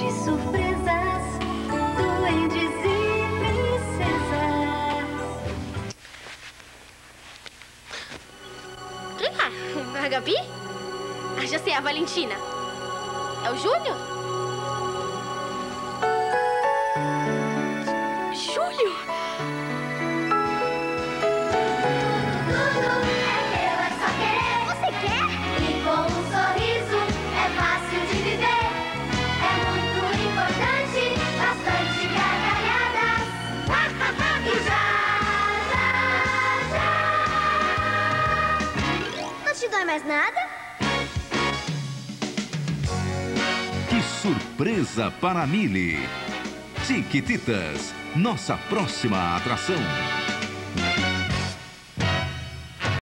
de surpresas, duendes e princesas. Quem é? A Gabi? Ah, já sei, a Valentina. É o Júnior? Júlio? Tudo é teu, é só querer. Você quer? E com um sorriso é fácil de viver. É muito importante, bastante gargalhadas. E já. Não te dói mais nada? Que surpresa para a Mili! Tiquititas, nossa próxima atração.